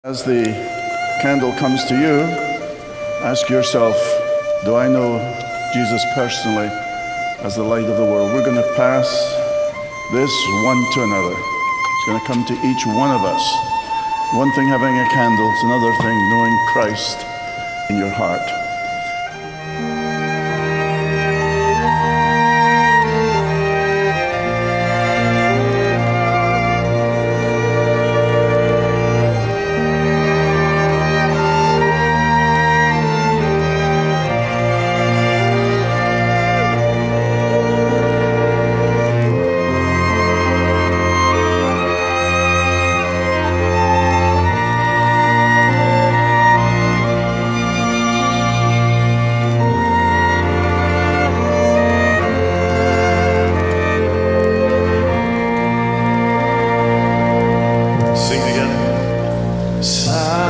As the candle comes to you, ask yourself, do I know Jesus personally as the light of the world? We're going to pass this one to another. It's going to come to each one of us. One thing having a candle, it's another thing knowing Christ in your heart. Sing together.